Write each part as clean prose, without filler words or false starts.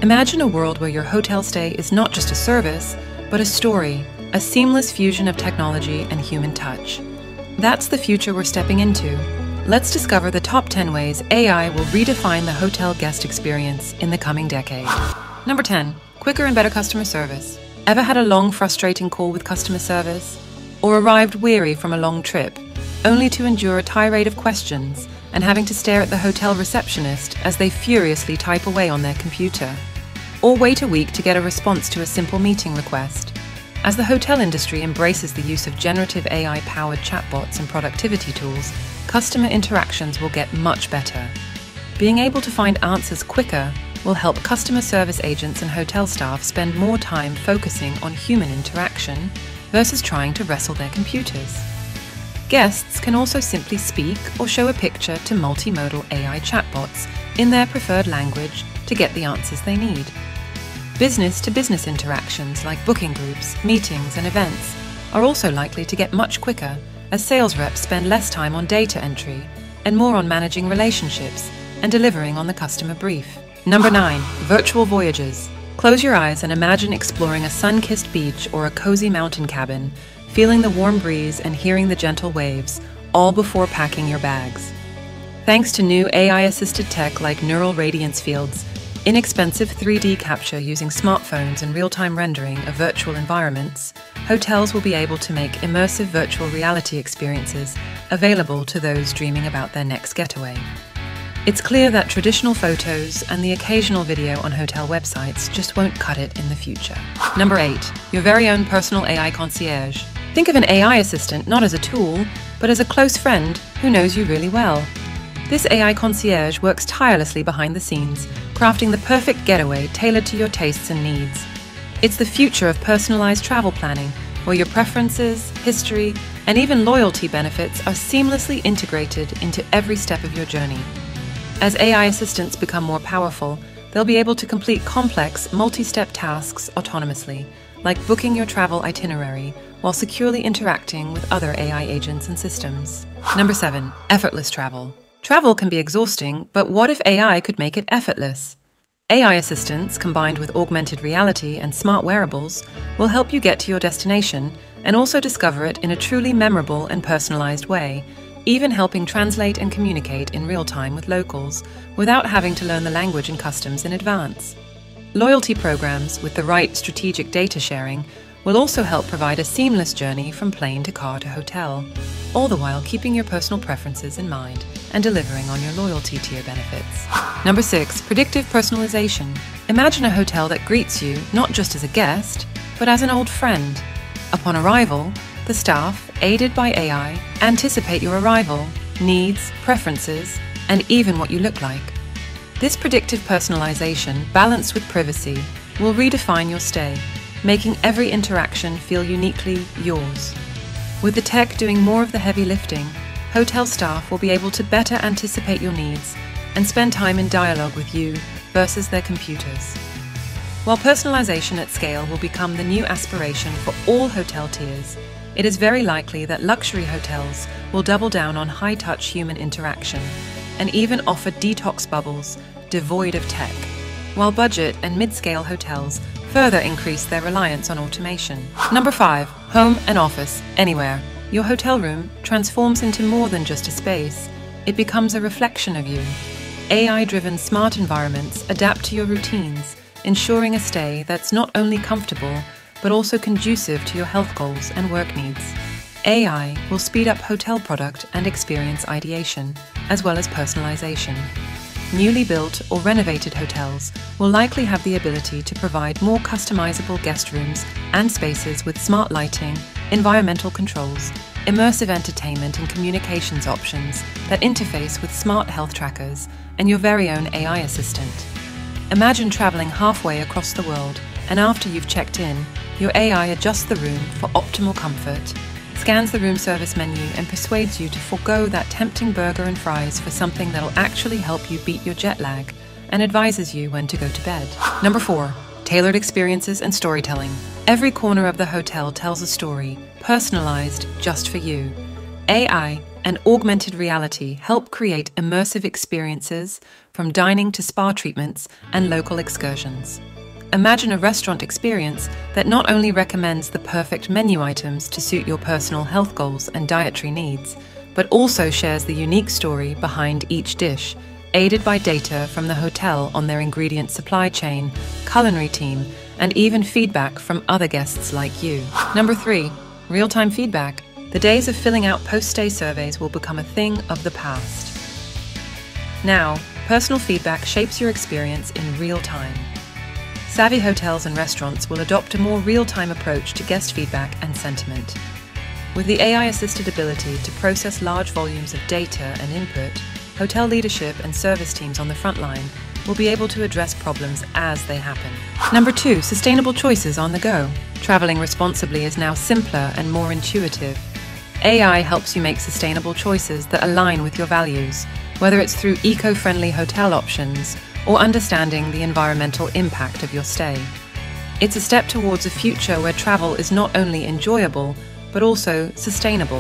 Imagine a world where your hotel stay is not just a service, but a story, a seamless fusion of technology and human touch. That's the future we're stepping into. Let's discover the top 10 ways AI will redefine the hotel guest experience in the coming decade. Number 10. Quicker and better customer service. Ever had a long, frustrating call with customer service? Or arrived weary from a long trip, only to endure a tirade of questions and having to stare at the hotel receptionist as they furiously type away on their computer? Or wait a week to get a response to a simple meeting request? As the hotel industry embraces the use of generative AI-powered chatbots and productivity tools, customer interactions will get much better. Being able to find answers quicker will help customer service agents and hotel staff spend more time focusing on human interaction versus trying to wrestle their computers. Guests can also simply speak or show a picture to multimodal AI chatbots in their preferred language to get the answers they need. Business-to-business interactions like booking groups, meetings, and events are also likely to get much quicker as sales reps spend less time on data entry and more on managing relationships and delivering on the customer brief. Number 9. Virtual voyages. Close your eyes and imagine exploring a sun-kissed beach or a cozy mountain cabin, feeling the warm breeze and hearing the gentle waves, all before packing your bags. Thanks to new AI-assisted tech like neural radiance fields, inexpensive 3D capture using smartphones and real-time rendering of virtual environments, hotels will be able to make immersive virtual reality experiences available to those dreaming about their next getaway. It's clear that traditional photos and the occasional video on hotel websites just won't cut it in the future. Number 8. Your very own personal AI concierge. Think of an AI assistant not as a tool, but as a close friend who knows you really well. This AI concierge works tirelessly behind the scenes, crafting the perfect getaway tailored to your tastes and needs. It's the future of personalized travel planning, where your preferences, history, and even loyalty benefits are seamlessly integrated into every step of your journey. As AI assistants become more powerful, they'll be able to complete complex, multi-step tasks autonomously, like booking your travel itinerary, while securely interacting with other AI agents and systems. Number 7. Effortless travel. Travel can be exhausting, but what if AI could make it effortless? AI assistants, combined with augmented reality and smart wearables, will help you get to your destination and also discover it in a truly memorable and personalized way, even helping translate and communicate in real time with locals without having to learn the language and customs in advance. Loyalty programs with the right strategic data sharing will also help provide a seamless journey from plane to car to hotel, all the while keeping your personal preferences in mind and delivering on your loyalty tier benefits. Number 6. Predictive personalization. Imagine a hotel that greets you not just as a guest, but as an old friend. Upon arrival, the staff, aided by AI, anticipate your arrival, needs, preferences, and even what you look like. This predictive personalization, balanced with privacy, will redefine your stay, making every interaction feel uniquely yours. With the tech doing more of the heavy lifting, hotel staff will be able to better anticipate your needs and spend time in dialogue with you versus their computers. While personalization at scale will become the new aspiration for all hotel tiers, it is very likely that luxury hotels will double down on high-touch human interaction and even offer detox bubbles devoid of tech, while budget and mid-scale hotels further increase their reliance on automation. Number 5. Home and office, anywhere. Your hotel room transforms into more than just a space. It becomes a reflection of you. AI-driven smart environments adapt to your routines, ensuring a stay that's not only comfortable, but also conducive to your health goals and work needs. AI will speed up hotel product and experience ideation, as well as personalization. Newly built or renovated hotels will likely have the ability to provide more customizable guest rooms and spaces with smart lighting, environmental controls, immersive entertainment and communications options that interface with smart health trackers and your very own AI assistant. Imagine traveling halfway across the world, and after you've checked in, your AI adjusts the room for optimal comfort, scans the room service menu and persuades you to forego that tempting burger and fries for something that'll actually help you beat your jet lag, and advises you when to go to bed. Number 4. Tailored experiences and storytelling. Every corner of the hotel tells a story, personalized just for you. AI and augmented reality help create immersive experiences from dining to spa treatments and local excursions. Imagine a restaurant experience that not only recommends the perfect menu items to suit your personal health goals and dietary needs, but also shares the unique story behind each dish, aided by data from the hotel on their ingredient supply chain, culinary team, and even feedback from other guests like you. Number 3, real-time feedback. The days of filling out post-stay surveys will become a thing of the past. Now, personal feedback shapes your experience in real time. Savvy hotels and restaurants will adopt a more real-time approach to guest feedback and sentiment. With the AI-assisted ability to process large volumes of data and input, hotel leadership and service teams on the front line will be able to address problems as they happen. Number 2, sustainable choices on the go. Traveling responsibly is now simpler and more intuitive. AI helps you make sustainable choices that align with your values, whether it's through eco-friendly hotel options or understanding the environmental impact of your stay. It's a step towards a future where travel is not only enjoyable, but also sustainable.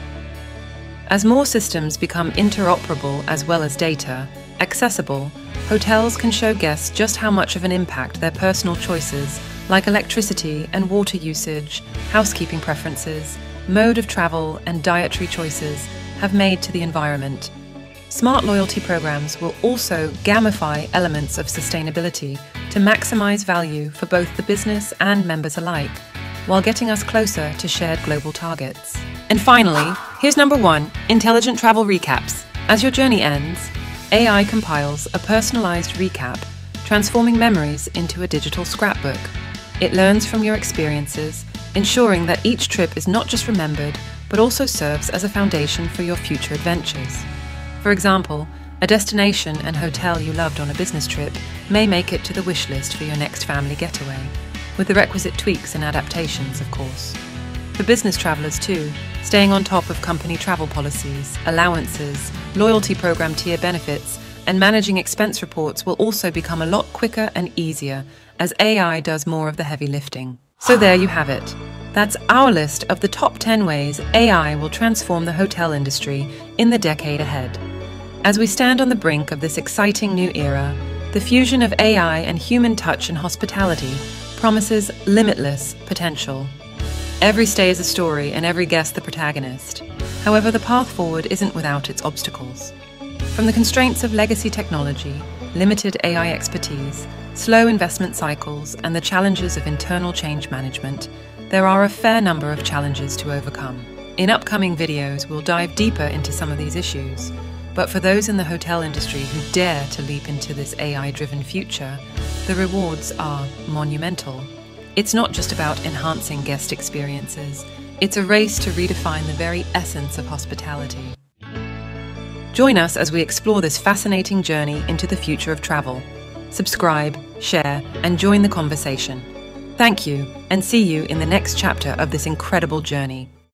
As more systems become interoperable as well as data accessible, hotels can show guests just how much of an impact their personal choices, like electricity and water usage, housekeeping preferences, mode of travel, and dietary choices, have made to the environment. Smart loyalty programs will also gamify elements of sustainability to maximize value for both the business and members alike, while getting us closer to shared global targets. And finally, here's number 1, intelligent travel recaps. As your journey ends, AI compiles a personalized recap, transforming memories into a digital scrapbook. It learns from your experiences, ensuring that each trip is not just remembered, but also serves as a foundation for your future adventures. For example, a destination and hotel you loved on a business trip may make it to the wish list for your next family getaway, with the requisite tweaks and adaptations, of course. For business travelers too, staying on top of company travel policies, allowances, loyalty program tier benefits, and managing expense reports will also become a lot quicker and easier as AI does more of the heavy lifting. So there you have it. That's our list of the top 10 ways AI will transform the hotel industry in the decade ahead. As we stand on the brink of this exciting new era, the fusion of AI and human touch in hospitality promises limitless potential. Every stay is a story and every guest the protagonist. However, the path forward isn't without its obstacles. From the constraints of legacy technology, limited AI expertise, slow investment cycles, and the challenges of internal change management, there are a fair number of challenges to overcome. In upcoming videos, we'll dive deeper into some of these issues. But for those in the hotel industry who dare to leap into this AI-driven future, the rewards are monumental. It's not just about enhancing guest experiences, it's a race to redefine the very essence of hospitality. Join us as we explore this fascinating journey into the future of travel. Subscribe, share, and join the conversation. Thank you, and see you in the next chapter of this incredible journey.